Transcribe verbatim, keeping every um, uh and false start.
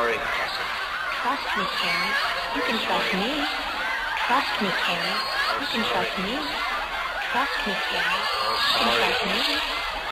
sorry, Cassie. Trust me, Carrie. You can trust me. Trust me, Carrie. You can trust me. Trust me, Carrie. Oh, You can sorry. trust me.